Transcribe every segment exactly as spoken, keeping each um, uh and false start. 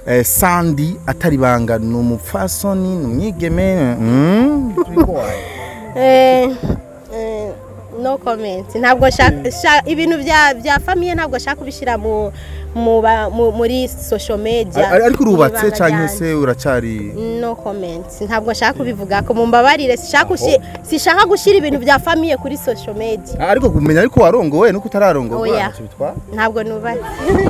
eh, Sandy atari banga numupfasoni numwigeme mm eh eh no comment ntabwo shaka ibintu bya bya famille ntabwo shaka kubishira mu muri social media ariko urubatse canke se uracari no comment ntabwo shaka kubivuga ko mumbabarire sishaka sishaka gushira ibintu bya famille kuri social media ariko kumenya ariko warongowe nuko utararongowe ntacyo bitwa ntabwo nubatse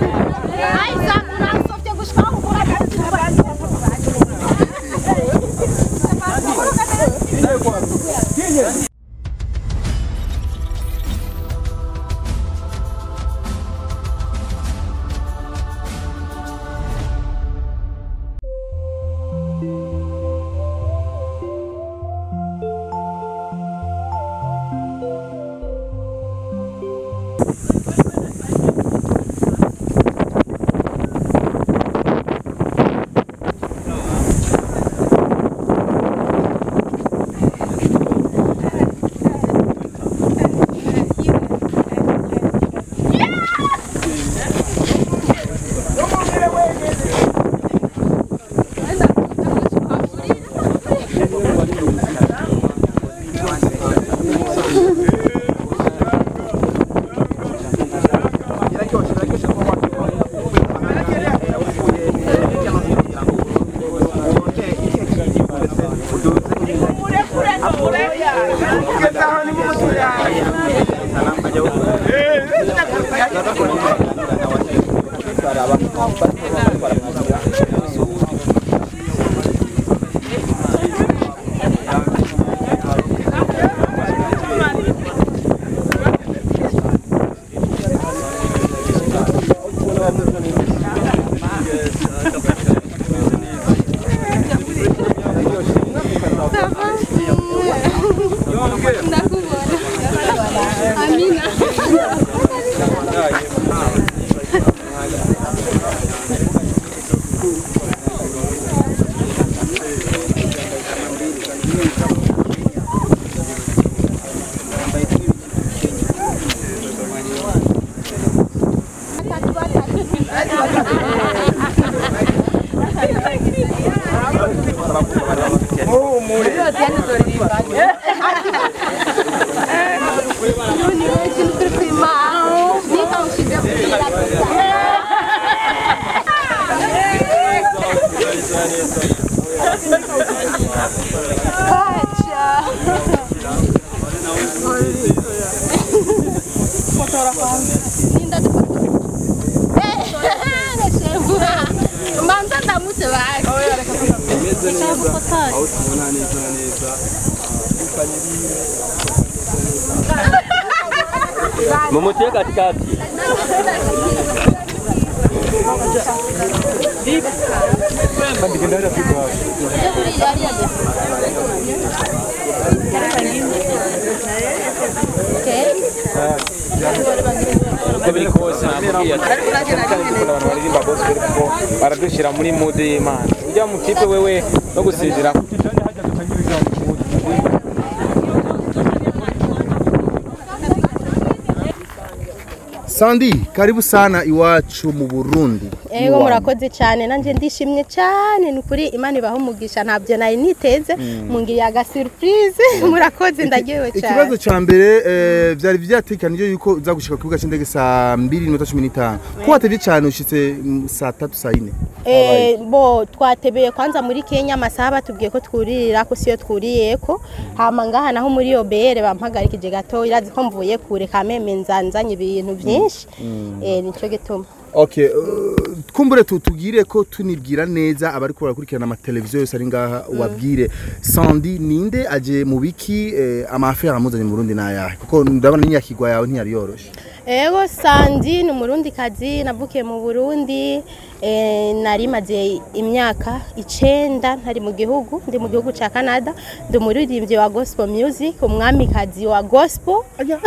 Mumutie katikati. Baradushira muri mode y'Imana. Ujya mu kipe wewe no gusidira. Sandy, karibu sana iwacu mu Burundi. Ego murakoze cyane nanje ndishimye cyane nukuri Imana ibaho umugisha ntabyo nari niteze mungiriye aga surprise murakoze ndagiwe cyane. Ikibazo ca mbere byari byatekanije yuko uza gushika ku kibuga cy'indege saa mbiri n'iminota cumi n'itanu. Ko watevye cyane ushitse saa tatu saa ine. Eh bo twatebeye kwanza muri Kenya amasaha batubwiye ko twuririra ko siyo twuriyeko hama ngaha naho muri Obere bampagarikije gato irazi ko mvuye kure kameme nzanzanye ibintu byinshi eh nico gituma. Okay, kumbure tutugire ko tunibwira neza abari ko barakurikirana ama televiziyo yose ari ngaha wabwire Sandy ninde aje mu biki amafera amuzanye mu Burundi nayahe kuko ndabona n'inyakigwa yawe ntiyari yoroshe. Ego Sandy ni umurundi kazi navukiye mu Burundi eh nari maze imyaka icenda ntari mu gihugu ndi mu gihugu ca Canada ndi umuririmbyi wa gospel music umwami kazi wa gospel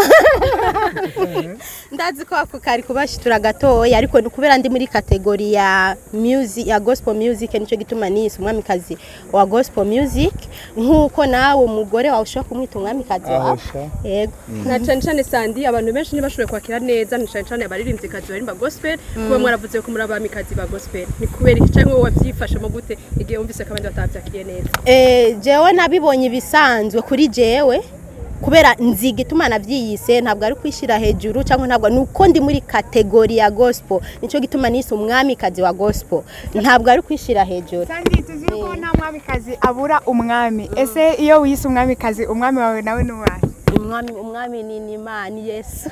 ndazi ko ako kari kubashitura gatoya ariko kubera ndi muri kategori ya music ya gospel music nico gituma nise umwami kazi wa gospel music nkuko nawe umugore wawe ushaka kumwita umwami kazi wa yego na cyane cyane Sandy abantu benshi ntibashoboye kwakira kwakira neza nicane cyane abaririmbyi kazi barimba gospel kuba mwaravuze ko muri abamikazi ba gospel ni kubera iki cyangwa wavyifashemo gute igihe umvise kabandi batavyakiriye neza eh jewe nabibonye bisanzwe kuri jewe kubera nziga ituma navyiyise ntabwo ari kwishira hejuru cyangwa ntabwo nuko ndi muri kategori ya gospel nico gituma nise umwami kazi wa gospel ntabwo ari kwishira hejuru kandi tuzi ko nta mwami kazi abura umwami ese iyo wise umwami kazi umwami wawe nawe nuwahe umwami umwami ni Imana Yesu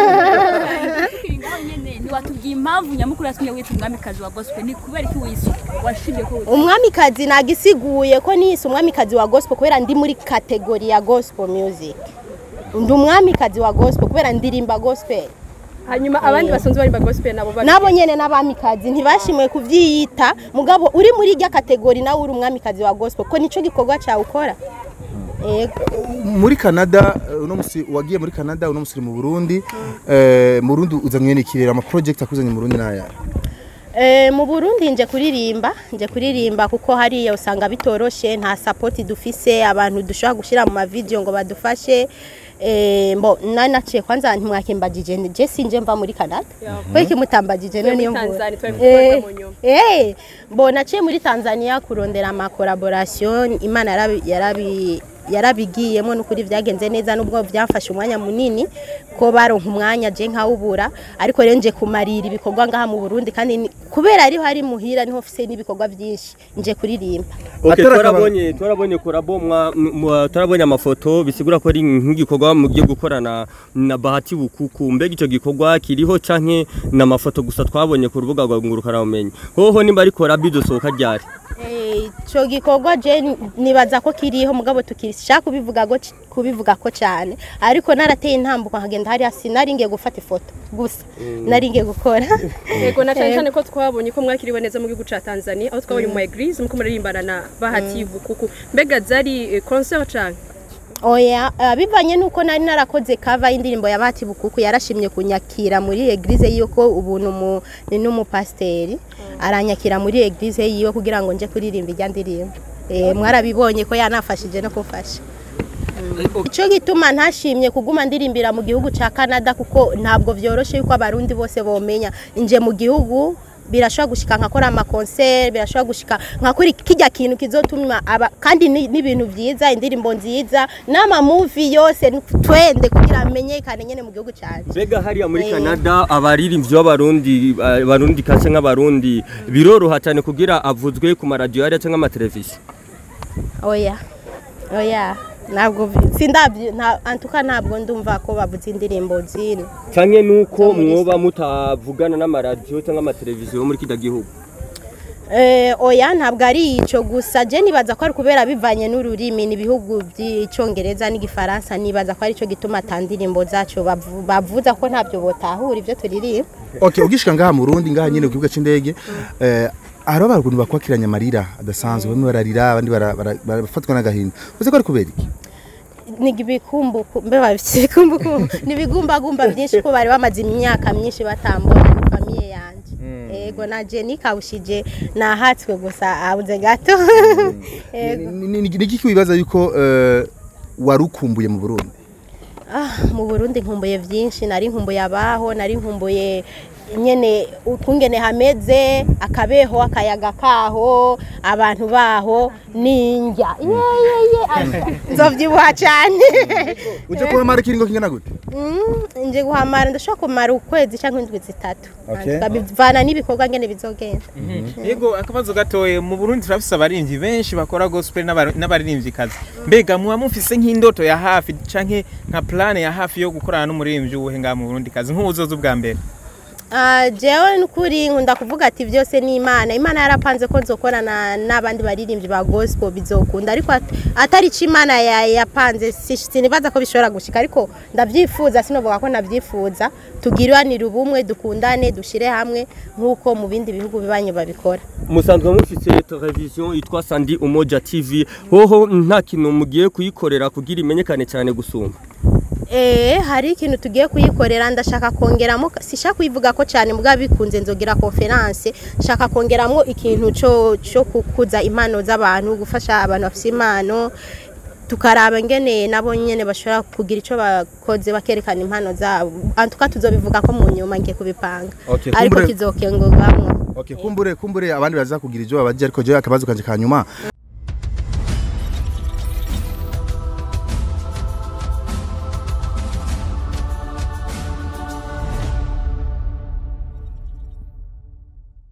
ngaho nyene ni watubwiye impamvu nyamukuru yatumye wita umwami kazi wa gospel ni kubera iki wise washimye ko umwami kazi nagisiguye ko nise umwami kazi wa gospel kubera ndi muri kategori ya gospel music ndi umwami kazi wa gospel kubera ndirimba gospel hanyuma abandi basanzwe barimba gospel nabo bari nabo nyene n'abamikazi ntibashimwe kuvyiyita mugabo uri muri rya kategori nawe uri umwami kazi wa gospel ko nico gikorwa cyawe ukora muri Canada uno musi wagiye muri Canada uno musi mu Burundi eh mu Burundi uzanywe n'ikirera ama project akuzanye mu Burundi naya eh mu Burundi nje kuririmba nje kuririmba kuko hari usanga bitoroshe nta support dufise abantu dushaka gushira mu ma video ngo badufashe eh mbo nanaciye kwanza ntimwakimbagije je sinje mva muri Canada ko iki mutambagije no niyo Tanzania eh mbo naciye muri Tanzania kurondera ama collaboration Imana yarabi yarabi yarabigiyemo n'ukuri vyagenze neza nubwo vyafashe umwanya munini ko baronka umwanya je nkawubura ariko renje kumarira ibikorwa ngaha mu Burundi kandi kubera ari hari muhira niho ofise n'ibikorwa byinshi nje kuririmba okay twarabonye twarabonye korabo twarabonye amafoto bisigura ko ari nk'igikorwa mu giye gukorana na Bahati Bukuku mbega ico gikorwa kiriho canke na mafoto gusa twabonye ku rubuga rwa ngurukana umenye hoho nimba ari korabo idosohoka ryari eh ico gikorwa je nibaza ko kiriho mugabo tukishaka kubivuga go kubivuga ko cyane ariko narateye intambuko nkagenda hari asinari ngiye gufata ifoto gusa nari ngiye gukora yego na cyane cyane ko twabonye ko mwakiriwe neza mu gihugu ca Tanzania aho twabonye mu Eglise muko muririmbana na Bahati Bukuku mbega zari concert canke oya bivanye nuko nari narakoze cover y'indirimbo ya Bahati Bukuku yarashimye kunyakira muri Eglise yuko ubuntu mu ni n'umupasteri aranyakira muri Eglise yiwe kugira ngo nje kuririmba ijya ndirimbo eh mwarabibonye ko yanafashije no kumfasha ico gituma ntashimye kuguma ndirimbira mu gihugu ca Canada kuko ntabwo vyoroshe yuko abarundi bose bomenya nje mu gihugu birashobora gushika nkakora ama concert birashobora gushika nkakuri kijya kintu kizotuma kandi n'ibintu vyiza indirimbo nziza n'ama movie yose twende kugira amenyekane nyene mu gihugu cyaje bega hariya muri Canada abaririmbyi b'abarundi barundi kace nk'abarundi biroroha cyane kugira avuzwe ku radio yari cyangwa ama television oya oya ntabwo sindabye antuka ntabwo ndumva ko bavuze indirimbo zino cyane nuko mwoba mutavugana n'amaradio cyangwa ama television muri kida gihugu eh oya ntabwo ari ico gusa je nibaza ko ari kubera bivanye n'ururimi n'ibihugu by'icongereza n'igifaransa nibaza ko ari ico gituma tandirimbo zacu bavuza ko ntabyo botahura ivyo turirimba. Okay ugishika ngaha mu Burundi ngaha nyene ku kibuga c'indege eh aro abantu bakwakiranya amarira adasanzwe bamwe bararira abandi barafatwa n'agahinda uze ko ari kubera iki nigibikumbuku mbe babikumbuku nibigumbagumba byinshi ko bari bamaze imyaka myinshi batambona ni famille yanje ego na Jenny kawushije nahatswe gusa abuze gato ego niki kibibaza yuko warukumbuye mu Burundi ah mu Burundi nkumbuye byinshi nari nkumbuye abaho nari nkumbuye nyene ukungene hameze akabeho akayaga kaho abantu baho ninjya yeye nzovyibuha cyane uje kuhamara kiringo kingana gute nje guhamara ndashaka kumara ukwezi cyangwa indwi zitatu bivana n'ibikorwa ngene bizogenda yego akabazo gatoye mu Burundi turafise abarimvyi benshi bakora gospel n'abarimvyi kazi mbega muba mufise nk'indoto ya hafi canke nka plan ya hafi yo gukorana n'umurimvyi ubuhenga mu Burundi kazi nk'ubuzozo bwa mbere Ah jewe nukuri nkunda kuvuga ati byose ni Imana Imana yarapanze ko nzokorana n'abandi baririmbyi ba gospel bizokunda ariko atari ci Imana yapanze sinibaza ko bishobora gushika ariko ndavyifuza sinovuga ko ndavyifuza tugiranira ubumwe dukundane dushire hamwe nkuko mu bindi bihugu bibanye babikora musanzwe mufite television yitwa Sandi Umoja T V hoho nta kintu mugiye kuyikorera kugira imenyekane cyane gusumba Eh hari ikintu tugiye kuyikorera ndashaka kongeramo sishaka kuyivuga ko cyane mbwa bikunze nzogira conference shaka kongeramo ikintu cyo cyo kukuza impano z'abantu gufasha abantu bafite impano tukaraba ngene nabo nyene bashobora kugira ico bakoze bakerekana impano zabo antuka tuzobivuga ko mu nyuma ngiye kubipanga Okay, ariko kumbure- kizokengogamwo Okay, kumbure kumbure abandi baza kugira ivyo babaje ariko je akabazo kanje kanyuma